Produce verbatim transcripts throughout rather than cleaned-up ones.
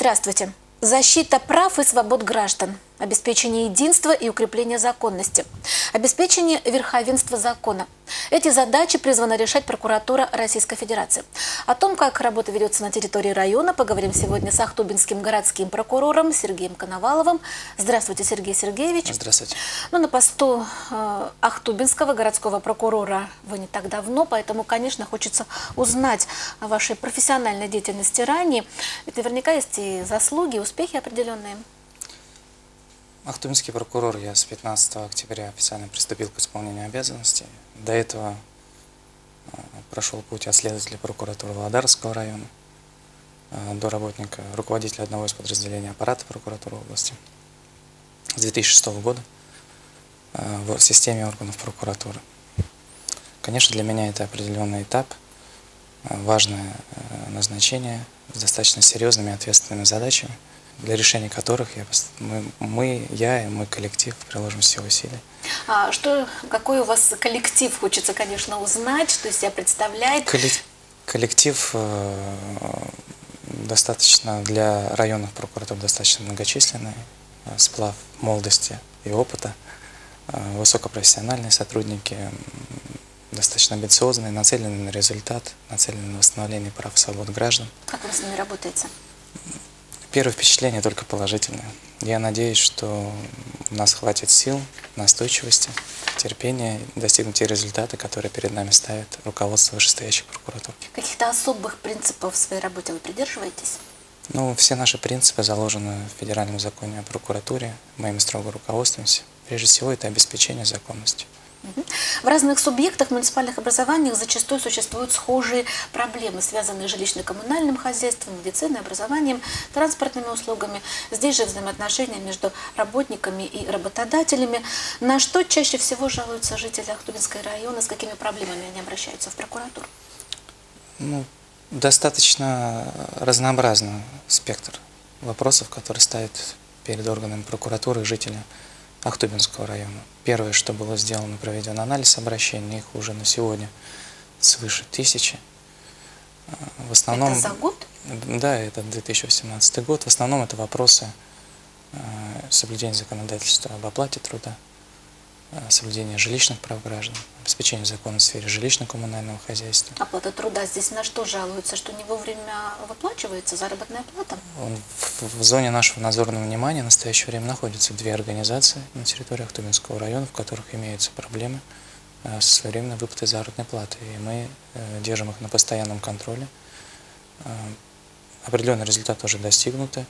Здравствуйте. Защита прав и свобод граждан, обеспечение единства и укрепление законности, обеспечение верховенства закона. Эти задачи призвана решать прокуратура Российской Федерации. О том, как работа ведется на территории района, поговорим сегодня с ахтубинским городским прокурором Сергеем Коноваловым. Здравствуйте, Сергей Сергеевич. Здравствуйте. Ну, на посту э, ахтубинского городского прокурора вы не так давно, поэтому, конечно, хочется узнать о вашей профессиональной деятельности ранее. Ведь наверняка есть и заслуги, и успехи определенные. Ахтубинский прокурор, я с пятнадцатого октября официально приступил к исполнению обязанностей. До этого прошел путь от следователя прокуратуры Володарского района до работника, руководителя одного из подразделений аппарата прокуратуры области. С две тысячи шестого года в системе органов прокуратуры. Конечно, для меня это определенный этап, важное назначение с достаточно серьезными и ответственными задачами, для решения которых я, мы, мы, я и мой коллектив приложим все усилия. А что, какой у вас коллектив, хочется, конечно, узнать, что из себя представляет? Коллектив э, достаточно для районных прокуратур достаточно многочисленный, сплав молодости и опыта, э, высокопрофессиональные сотрудники, достаточно амбициозные, нацеленные на результат, нацеленные на восстановление прав и свобод граждан. Как вы с ними работаете? Первое впечатление только положительное. Я надеюсь, что у нас хватит сил, настойчивости, терпения достигнуть те результаты, которые перед нами ставит руководство вышестоящих прокуратур. Каких-то особых принципов в своей работе вы придерживаетесь? Ну, все наши принципы заложены в федеральном законе о прокуратуре. Мы ими строго руководствуемся. Прежде всего, это обеспечение законности. В разных субъектах муниципальных образованиях зачастую существуют схожие проблемы, связанные с жилищно-коммунальным хозяйством, медициной, образованием, транспортными услугами. Здесь же взаимоотношения между работниками и работодателями. На что чаще всего жалуются жители Ахтубинского района, с какими проблемами они обращаются в прокуратуру? Ну, достаточно разнообразный спектр вопросов, которые ставят перед органами прокуратуры жители Ахтубинского района. Первое, что было сделано, проведен анализ обращений, их уже на сегодня свыше тысячи. В основном, это за год? Да, это две тысячи восемнадцатый год. В основном это вопросы соблюдения законодательства об оплате труда, соблюдения жилищных прав граждан, обеспечения закона в сфере жилищно-коммунального хозяйства. Оплата труда здесь на что жалуются? Что не вовремя выплачивается заработная плата? Он в, в зоне нашего надзорного внимания в настоящее время находятся две организации на территории Ахтубинского района, в которых имеются проблемы со своевременной выплатой заработной платы. И мы держим их на постоянном контроле. Определенные результаты уже достигнуты.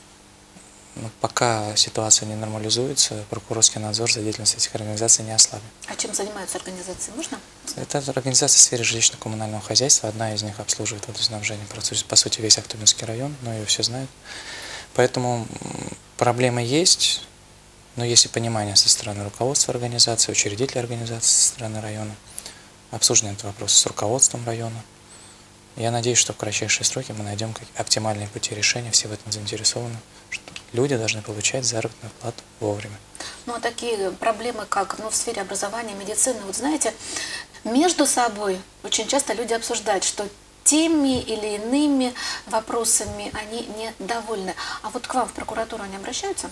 Но пока ситуация не нормализуется, прокурорский надзор за деятельностью этих организаций не ослабит. А чем занимаются организации? Можно? Это организация в сфере жилищно-коммунального хозяйства. Одна из них обслуживает водоснабжение, по сути, весь Ахтубинский район, но ее все знают. Поэтому проблемы есть, но есть и понимание со стороны руководства организации, учредителей организации со стороны района, обсужден этот вопрос с руководством района. Я надеюсь, что в кратчайшие сроки мы найдем оптимальные пути решения, все в этом заинтересованы, что люди должны получать заработную плату вовремя. Ну, а такие проблемы, как ну, в сфере образования, медицины, вот знаете, между собой очень часто люди обсуждают, что теми или иными вопросами они недовольны. А вот к вам в прокуратуру они обращаются?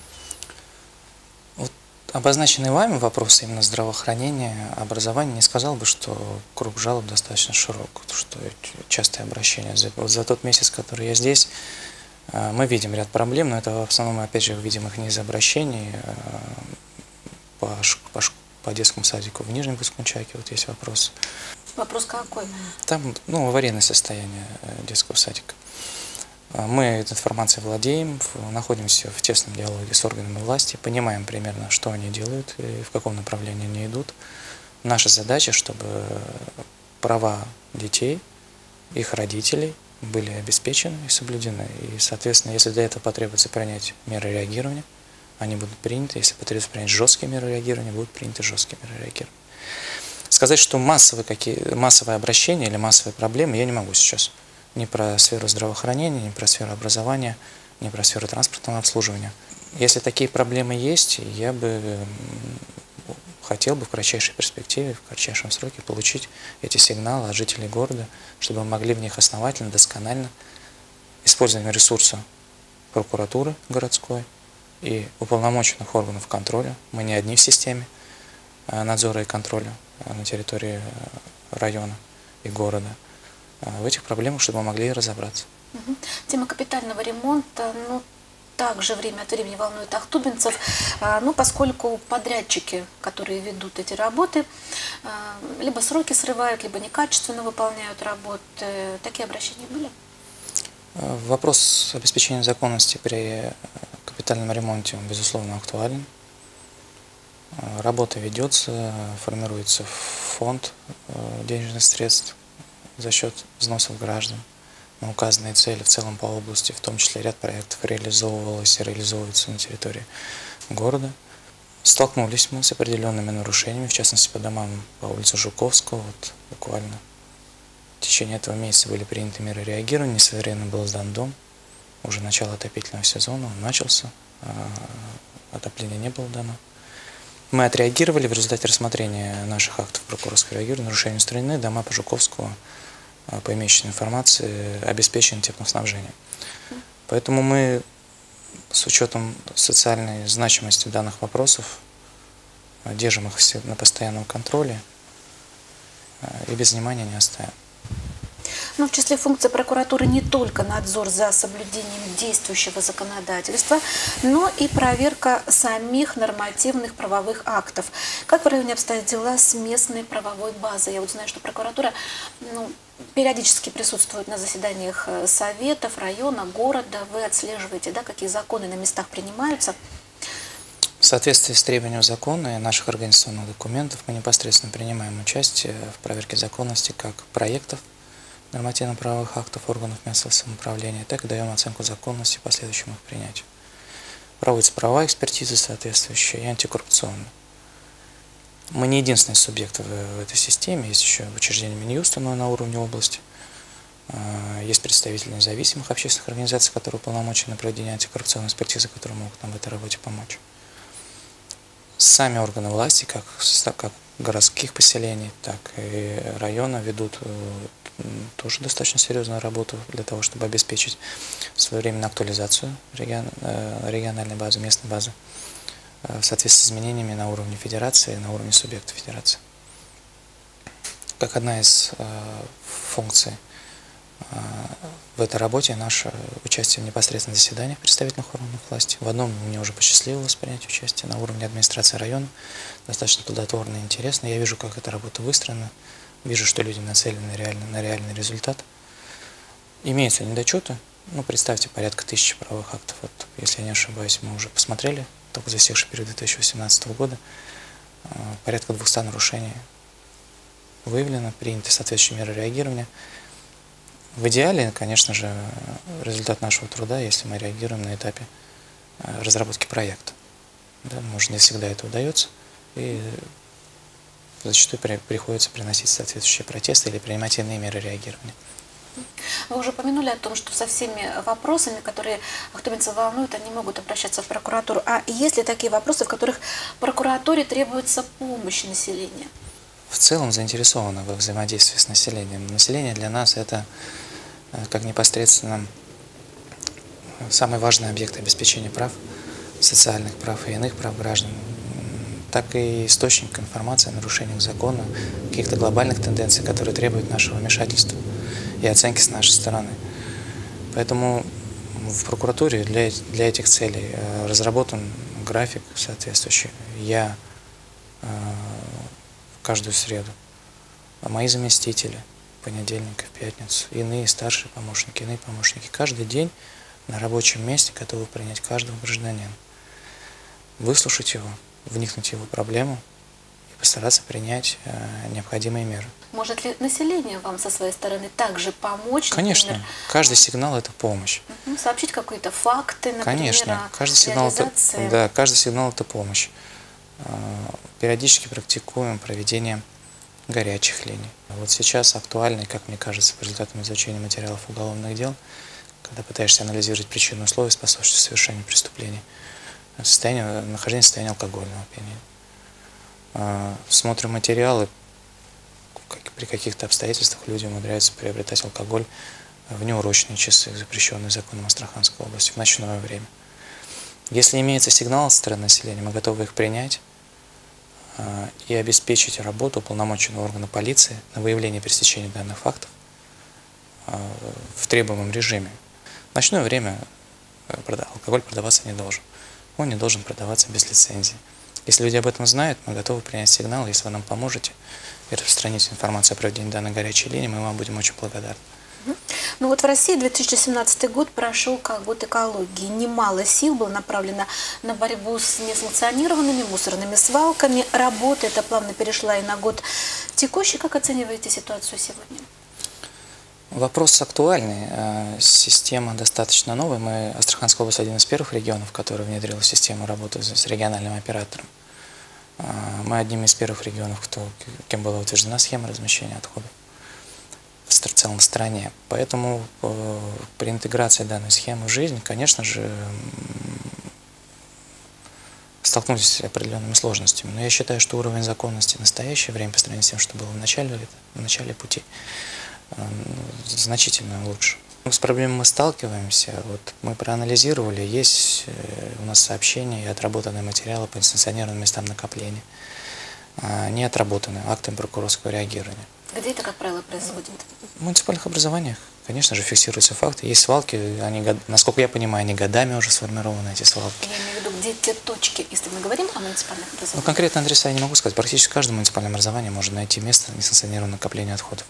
Вот обозначенные вами вопросы именно здравоохранения, образования, не сказал бы, что круг жалоб достаточно широк, что частые обращения. За, вот за тот месяц, который я здесь, мы видим ряд проблем, но это в основном, опять же, видим их не из обращений. По, по, по детскому садику в Нижнем Баскунчаке вот есть вопрос. Вопрос какой? Там, ну, аварийное состояние детского садика. Мы этой информацией владеем, находимся в тесном диалоге с органами власти, понимаем примерно, что они делают и в каком направлении они идут. Наша задача, чтобы права детей, их родителей были обеспечены и соблюдены. И, соответственно, если для этого потребуется принять меры реагирования, они будут приняты. Если потребуется принять жесткие меры реагирования, будут приняты жесткие меры реагирования. Сказать, что массовые, какие, массовые обращения или массовые проблемы я не могу сейчас. Ни про сферу здравоохранения, ни про сферу образования, ни про сферу транспортного обслуживания. Если такие проблемы есть, я бы хотел бы в кратчайшей перспективе, в кратчайшем сроке получить эти сигналы от жителей города, чтобы мы могли в них основательно, досконально, используя ресурсы прокуратуры городской и уполномоченных органов контроля. Мы не одни в системе надзора и контроля на территории района и города. В этих проблемах, чтобы мы могли разобраться. Угу. Тема капитального ремонта, ну, также время от времени волнует ахтубинцев, ну, поскольку подрядчики, которые ведут эти работы, либо сроки срывают, либо некачественно выполняют работы. Такие обращения были? Вопрос обеспечения законности при капитальном ремонте, он, безусловно, актуален. Работа ведется, формируется фонд денежных средств за счет взносов граждан на указанные цели в целом по области, в том числе ряд проектов реализовывалось и реализуется на территории города. Столкнулись мы с определенными нарушениями, в частности по домам по улице Жуковского. Вот буквально в течение этого месяца были приняты меры реагирования, несвоевременно был сдан дом. Уже начало отопительного сезона, он начался, а отопления не было дано. Мы отреагировали в результате рассмотрения наших актов прокурорского реагирования, нарушения устранены, дома по Жуковскому, по имеющейся информации, обеспечены теплоснабжением. Поэтому мы с учетом социальной значимости данных вопросов держим их на постоянном контроле и без внимания не оставим. Ну, в числе функций прокуратуры не только надзор за соблюдением действующего законодательства, но и проверка самих нормативных правовых актов. Как в районе обстоят дела с местной правовой базой? Я вот знаю, что прокуратура, ну, периодически присутствует на заседаниях советов, района, города. Вы отслеживаете, да, какие законы на местах принимаются? В соответствии с требованием закона и наших организационных документов мы непосредственно принимаем участие в проверке законности как проектов нормативно-правовых актов органов местного самоуправления, так и даем оценку законности последующему их принятию. Проводится правовая экспертиза соответствующая и антикоррупционная. Мы не единственный субъект в этой системе, есть еще учреждение Минюста на уровне области, есть представители независимых общественных организаций, которые уполномочены на проведение антикоррупционной экспертизы, которые могут нам в этой работе помочь. Сами органы власти, как, как городских поселений, так и района, ведут тоже достаточно серьезную работу для того, чтобы обеспечить своевременную актуализацию регион, региональной базы, местной базы в соответствии с изменениями на уровне федерации, на уровне субъекта федерации. Как одна из функций в этой работе наше участие в непосредственных заседаниях представительных органов власти. В одном мне уже посчастливилось принять участие на уровне администрации района. Достаточно плодотворно и интересно. Я вижу, как эта работа выстроена. Вижу, что люди нацелены реально, на реальный результат. Имеются недочеты. Ну, представьте, порядка тысячи правовых актов. Вот, если я не ошибаюсь, мы уже посмотрели, только за истекший период две тысячи восемнадцатого года, порядка двухсот нарушений выявлено, приняты соответствующие меры реагирования. В идеале, конечно же, результат нашего труда, если мы реагируем на этапе разработки проекта. Да, может, не всегда это удается, и зачастую при, приходится приносить соответствующие протесты или принимать иные меры реагирования. Вы уже упомянули о том, что со всеми вопросами, которые ахтубинцев волнуют, они могут обращаться в прокуратуру. А есть ли такие вопросы, в которых прокуратуре требуется помощь населения? В целом заинтересованы во взаимодействии с населением. Население для нас это как непосредственно самый важный объект обеспечения прав, социальных прав и иных прав граждан, так и источник информации о нарушениях закона, каких-то глобальных тенденций, которые требуют нашего вмешательства и оценки с нашей стороны. Поэтому в прокуратуре для, для этих целей разработан график соответствующий. Я каждую среду, а мои заместители понедельник и в пятницу, иные старшие помощники, иные помощники. Каждый день на рабочем месте готовы принять каждого гражданина, выслушать его, вникнуть в его проблему и постараться принять э, необходимые меры. Может ли население вам со своей стороны также помочь? Конечно. Например, каждый сигнал – это помощь. Угу. Сообщить какие-то факты, например, Конечно. Каждый сигнал, это, да, каждый сигнал – это помощь. Периодически практикуем проведение горячих линий. Вот сейчас актуальный, как мне кажется, по результатам изучения материалов уголовных дел, когда пытаешься анализировать причины и условия, способствующие совершению преступлений, состояние, нахождение в состоянии алкогольного опьянения. Смотрим материалы, при каких-то обстоятельствах люди умудряются приобретать алкоголь в неурочные часы, запрещенные законом Астраханской области, в ночное время. Если имеется сигнал со стороны населения, мы готовы их принять и обеспечить работу уполномоченного органа полиции на выявление и пресечение данных фактов в требуемом режиме. В ночное время алкоголь продаваться не должен. Он не должен продаваться без лицензии. Если люди об этом знают, мы готовы принять сигнал. Если вы нам поможете и распространите информацию о проведении данной горячей линии, мы вам будем очень благодарны. Ну вот в России две тысячи семнадцатый год прошел как год экологии. Немало сил было направлено на борьбу с несанкционированными мусорными свалками. Работа эта плавно перешла и на год текущий. Как оцениваете ситуацию сегодня? Вопрос актуальный. Система достаточно новая. Мы, Астраханская область, один из первых регионов, который внедрил систему работы с региональным оператором. Мы одним из первых регионов, кто, кем была утверждена схема размещения отходов в целом в стране. Поэтому при интеграции данной схемы в жизнь, конечно же, столкнулись с определенными сложностями. Но я считаю, что уровень законности в настоящее время по сравнению с тем, что было в начале, в начале пути, значительно лучше. С проблемой мы сталкиваемся. Вот мы проанализировали, есть у нас сообщения и отработанные материалы по несанкционированным местам накопления, не отработанные актами прокурорского реагирования. Где это, как правило, происходит? В муниципальных образованиях, конечно же, фиксируются факты. Есть свалки, они, насколько я понимаю, они годами уже сформированы, эти свалки. Я имею в виду, где те точки, если мы говорим о муниципальных образованиях? Ну, конкретно адреса я не могу сказать. Практически в каждом муниципальном образовании можно найти место несанкционированного накопления отходов.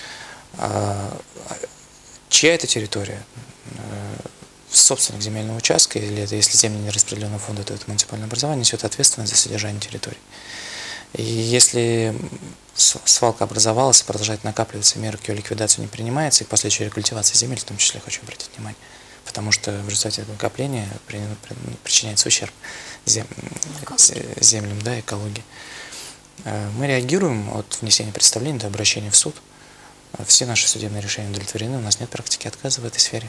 Чья это территория? Собственник земельного участка, или это, если земли не распределенного фонда, то это муниципальное образование несет ответственность за содержание территории. И если свалка образовалась и продолжает накапливаться, меры к ее ликвидации не принимается, и последующая рекультивация земель, в том числе, хочу обратить внимание, потому что в результате этого накопления причиняется ущерб зем... землям, да, экологии. Мы реагируем от внесения представлений до обращения в суд. Все наши судебные решения удовлетворены, у нас нет практики отказа в этой сфере.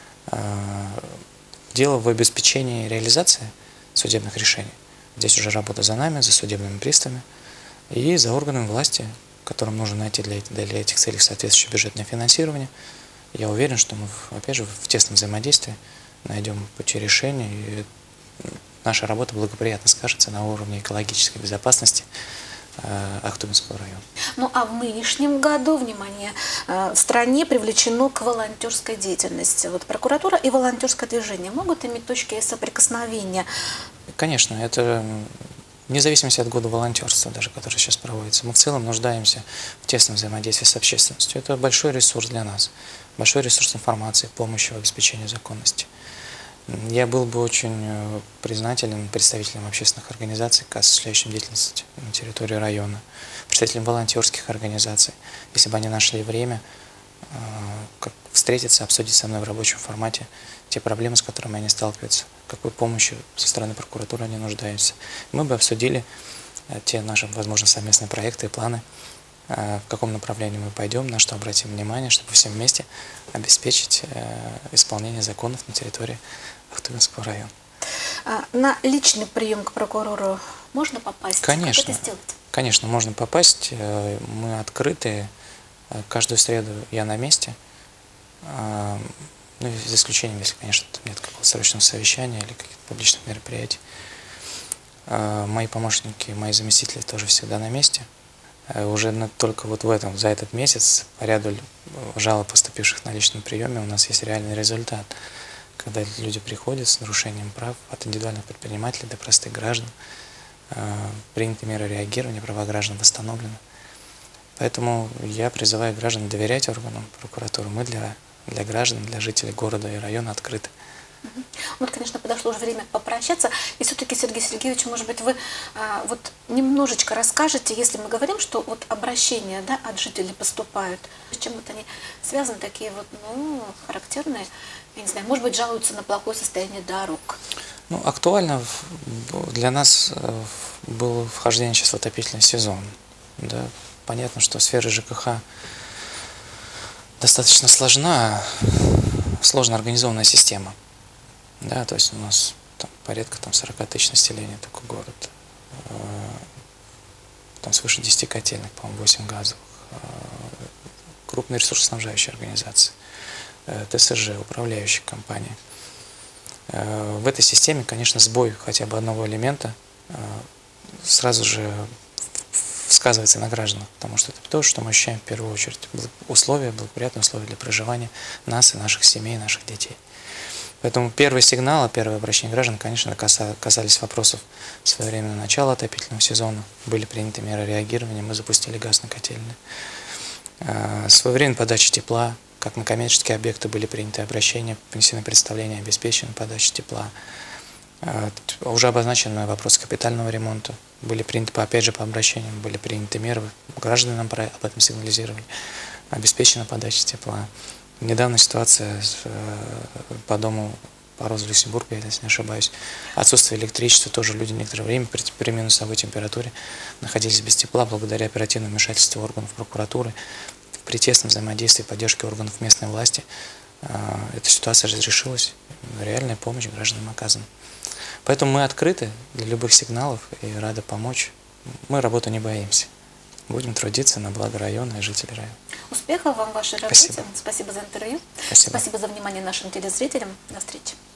Дело в обеспечении реализации судебных решений. Здесь уже работа за нами, за судебными приставами и за органами власти, которым нужно найти для, для этих целей соответствующее бюджетное финансирование. Я уверен, что мы, опять же, в тесном взаимодействии найдем пути решения, и наша работа благоприятно скажется на уровне экологической безопасности Ахтубинского района. Ну а в нынешнем году, внимание, в стране привлечено к волонтерской деятельности. Вот прокуратура и волонтерское движение могут иметь точки соприкосновения? Конечно, это вне зависимости от года волонтерства, даже который сейчас проводится. Мы в целом нуждаемся в тесном взаимодействии с общественностью. Это большой ресурс для нас, большой ресурс информации, помощи в обеспечении законности. Я был бы очень признателен представителям общественных организаций, осуществляющим деятельность на территории района, представителям волонтерских организаций, если бы они нашли время как встретиться, обсудить со мной в рабочем формате те проблемы, с которыми они сталкиваются, какой помощью со стороны прокуратуры они нуждаются. Мы бы обсудили те наши, возможно, совместные проекты и планы, в каком направлении мы пойдем, на что обратим внимание, чтобы все вместе обеспечить исполнение законов на территории Ахтубинского района. На личный прием к прокурору можно попасть? Конечно. Как это сделать? Конечно, можно попасть. Мы открыты. Каждую среду я на месте. Ну, за исключением, если, конечно, нет какого-то срочного совещания или каких-то публичных мероприятий. Мои помощники, мои заместители тоже всегда на месте. Уже только вот в этом, за этот месяц, по ряду жалоб, поступивших на личном приеме, у нас есть реальный результат. Когда люди приходят с нарушением прав от индивидуальных предпринимателей до простых граждан, приняты меры реагирования, права граждан восстановлены. Поэтому я призываю граждан доверять органам прокуратуры. Мы для, для граждан, для жителей города и района открыты. Вот, конечно, подошло уже время попрощаться. И все-таки, Сергей Сергеевич, может быть, вы а, вот немножечко расскажете, если мы говорим, что вот обращения, да, от жителей поступают, с чем вот они связаны, такие вот, ну, характерные, я не знаю, может быть, жалуются на плохое состояние дорог. Ну, актуально для нас было вхождение сейчас в отопительный сезон. Да? Понятно, что сфера ЖКХ достаточно сложна, сложно организованная система. Да, то есть у нас там, порядка там, сорока тысяч населения такой город. Там свыше десяти котельных, по-моему, восемь газовых. Крупные ресурсоснабжающие организации. ТСЖ, управляющих компаний. В этой системе, конечно, сбой хотя бы одного элемента сразу же сказывается на гражданах, потому что это то, что мы ощущаем в первую очередь. Условия, благоприятные условия для проживания нас и наших семей, наших детей. Поэтому первые сигналы, первые обращения граждан, конечно, касались вопросов своевременного начала отопительного сезона. Были приняты меры реагирования, мы запустили газ на котельные. Своевременная подача тепла, как на коммерческие объекты были приняты обращения, внесены представления, обеспечена подача тепла. Уже обозначены вопросы капитального ремонта. Были приняты, опять же, по обращениям, были приняты меры, граждане нам об этом сигнализировали, обеспечена подача тепла. Недавно ситуация по дому по Роза-Люксембурга, если не ошибаюсь, отсутствие электричества, тоже люди некоторое время при, при минусовой температуре находились без тепла благодаря оперативному вмешательству органов прокуратуры, при тесном взаимодействии и поддержке органов местной власти. Эта ситуация разрешилась, реальная помощь гражданам оказана. Поэтому мы открыты для любых сигналов и рады помочь. Мы работу не боимся. Будем трудиться на благо района и жителей района. Успехов вам в вашей работе. Спасибо. Спасибо за интервью. Спасибо. Спасибо за внимание нашим телезрителям. До встречи.